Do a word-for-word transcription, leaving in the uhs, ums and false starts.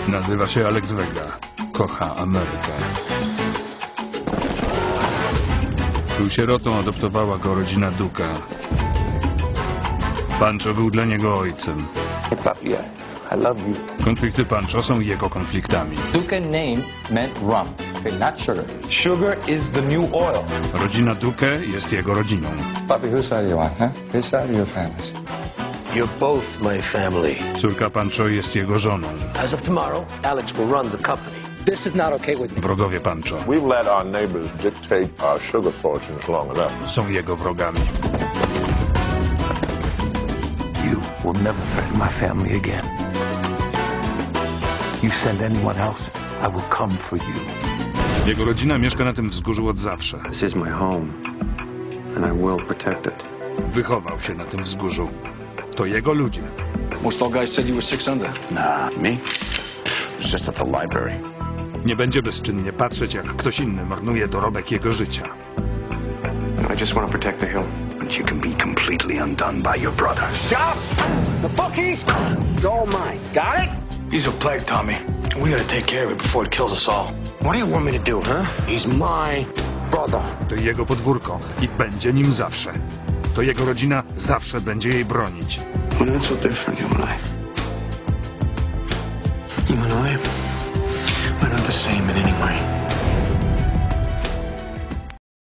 Nazywa się Alex Vega. Kocha Amerykę. Był sierotą, adoptowała go rodzina Duke'a. Pancho był dla niego ojcem. Hey, papi, I love you. Konflikty Pancho są jego konfliktami. Duke name meant rum, okay, not sugar. Sugar is the new oil. Rodzina Duke jest jego rodziną. Papi, whose side you on, huh? His side or your family's? You're both my family. Córka Pancho jest jego żoną. As of tomorrow, Alex will run the company. This is not okay with me. Wrogowie Pancho We've let our neighbors dictate our sugar fortunes long enough. są jego wrogami. You will never threaten my family again. You send anyone else, I will come for you. Jego rodzina mieszka na tym wzgórzu od zawsze. This is my home, and I will protect it. Wychował się na tym wzgórzu. To jego ludzie. Most all guys said you were six under. Nah, me? It's just at the library. Nie będzie bezczynnie patrzeć, jak ktoś inny marnuje dorobek jego życia. I just want to protect the hill. But you can be completely undone by your brother. Shop! The bookies! It's all mine. Got it? He's a plague, Tommy. We gotta take care of it before it kills us all. What do you want me to do, huh? He's my brother. To jego podwórko i będzie nim zawsze. To jego rodzina zawsze będzie jej bronić. We're not so different, you and I. You and I, we're not the same in any way.